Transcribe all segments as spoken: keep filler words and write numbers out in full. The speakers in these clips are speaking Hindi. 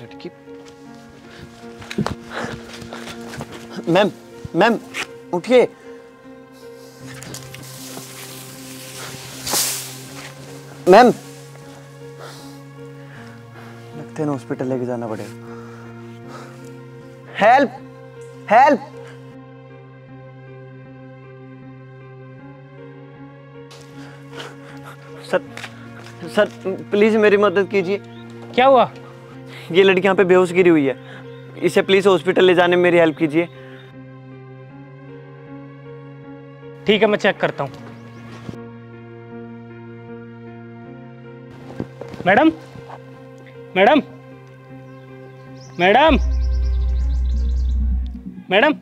लड़की। मैम मैम उठिए। मैम लगते हैं हॉस्पिटल लेके जाना पड़ेगा। Help help. Sir sir please मेरी मदद कीजिए। क्या हुआ? ये लड़की यहाँ पे बेहोश गिरी हुई है, इसे प्लीज हॉस्पिटल ले जाने में मेरी हेल्प कीजिए। ठीक है, मैं चेक करता हूँ। Madam madam madam madam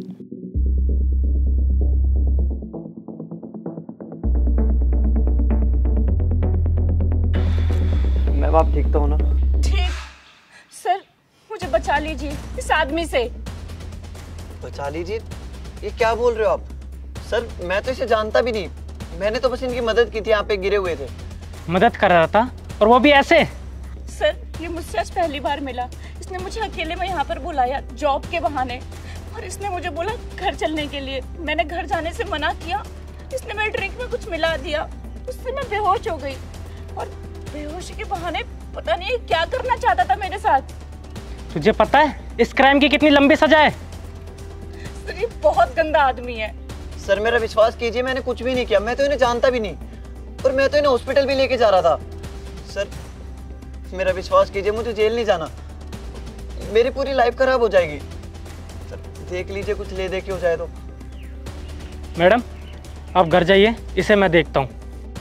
ma'am आप ठीक तो हो ना? ठीक। सर मुझे बचा लीजिए इस आदमी से। बचा लीजिए? ये क्या बोल रहे हो आप? सर मैं तो इसे जानता भी नहीं, मैंने तो बस इनकी मदद की थी, यहाँ पे गिरे हुए थे। मदद कर रहा था और वो भी ऐसे? सर ये मुझसे आज पहली बार मिला, इसने मुझे अकेले में यहाँ पर बुलाया जॉब के बहाने, और इसने मुझे बोला घर चलने के लिए। मैंने घर जाने से मना किया, इसने मेरे ड्रिंक में कुछ मिला दिया, उससे मैं बेहोश हो गई, और बेहोशी के बहाने पता नहीं क्या करना चाहता था मेरे साथ। तुझे पता है इस क्राइम की कितनी लंबी सजा है? सर ये बहुत गंदा आदमी है। सर मेरा विश्वास कीजिए, मैंने कुछ भी नहीं किया, मैं तो इन्हें जानता भी नहीं, और मैं तो इन्हें हॉस्पिटल भी लेके जा रहा था। सर मेरा विश्वास कीजिए, मुझे जेल नहीं जाना, मेरी पूरी लाइफ खराब हो जाएगी। सर देख लीजिए कुछ ले दे के हो जाए तो। मैडम आप घर जाइए, इसे मैं देखता हूँ।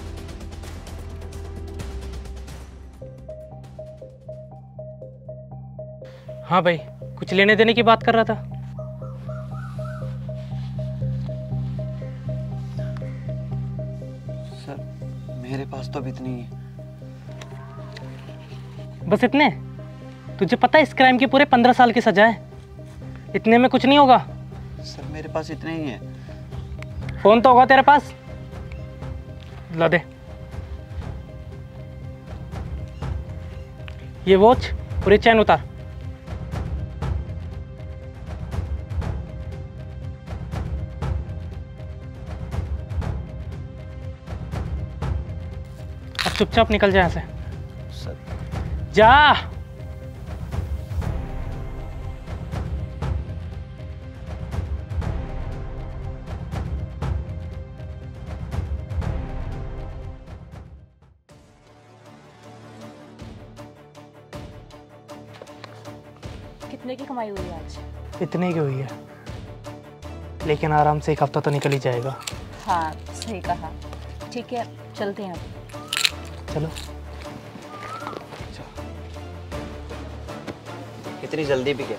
हाँ भाई, कुछ लेने देने की बात कर रहा था। सर मेरे पास तो अभी इतनी ही है। बस इतने? तुझे पता है इस क्राइम की पूरे पंद्रह साल की सजा है, इतने में कुछ नहीं होगा। सर मेरे पास इतने ही है। फोन तो होगा तेरे पास, ला दे। ये वॉच और ये चैन उतार। अब चुपचाप निकल जा यहाँ से। सर जा। कितने की कमाई हुई आज? इतने की हुई है, लेकिन आराम से एक हफ्ता तो निकल ही जाएगा। हाँ सही कहा। ठीक है चलते हैं। चलो। इतनी जल्दी भी क्या?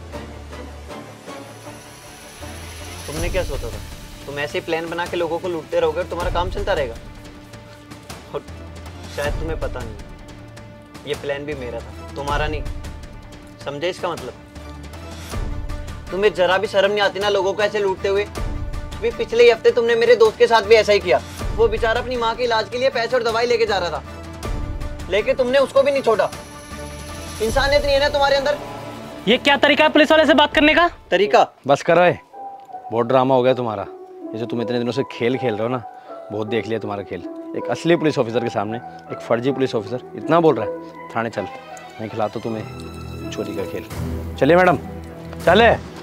तुमने क्या सोचा था? तुम ऐसे ही प्लान बना के लोगों को लूटते रहोगे और तुम्हारा काम चलता रहेगा? और शायद तुम्हें पता नहीं, ये प्लान भी मेरा था, तुम्हारा नहीं। समझे इसका मतलब? तुम्हें जरा भी शर्म नहीं आती ना लोगों को ऐसे लूटते हुए? भी पिछले ही हफ्ते तुमने मेरे दोस्त के साथ भी ऐसा ही किया। वो बेचारा अपनी माँ के इलाज के लिए पैसे और दवाई लेके जा रहा था, लेकिन तुमने उसको भी नहीं छोड़ा। इंसानियत नहीं है ना तुम्हारे अंदर? ये क्या तरीका है पुलिस वाले से बात करने का? तरीका? बस कर रहे, बहुत ड्रामा हो गया तुम्हारा। ये जो तुम इतने दिनों से खेल खेल रहे हो ना, बहुत देख लिया तुम्हारा खेल। एक असली पुलिस ऑफिसर के सामने एक फर्जी पुलिस ऑफिसर इतना बोल रहा है। थाने चल, मैं खिलाता हूं तुम्हें चोरी का खेल। चलिए मैडम, चले।